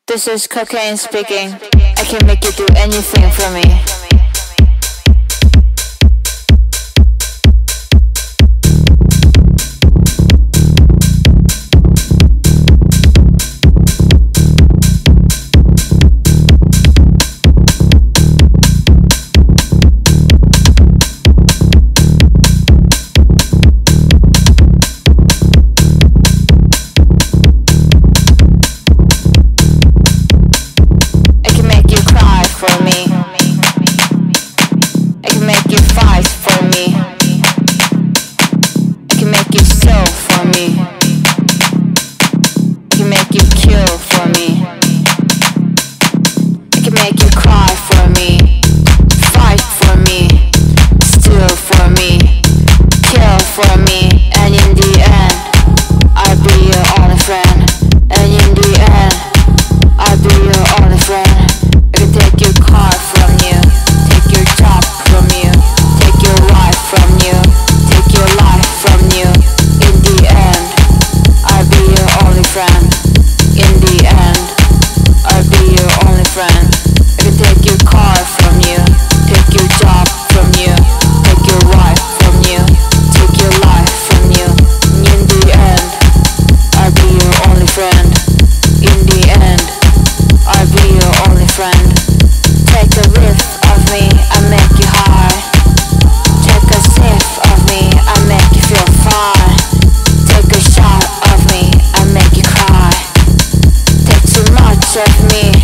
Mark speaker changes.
Speaker 1: This is cocaine speaking. I can make you do anything for me. For me, I can make you fight for me. I can make you steal for me. I can make you kill for me. I can make you cry for me, fight for me, steal for me, kill for me, and in the end, I'll be your only friend. And in the end, I'll be your only friend. Take your car from you, take your job from you, take your wife from you, take your life from you. In the end, I'll be your only friend. In the end, I'll be your only friend. I can take your car from you, take your job from you, take your wife from you, take your life from you. In the end, I'll be your only friend. In the end, I'll be your only friend. Take a whiff of me, I make you high. Take a sip of me, I make you feel fine. Take a shot of me, I make you cry. Take too much of me,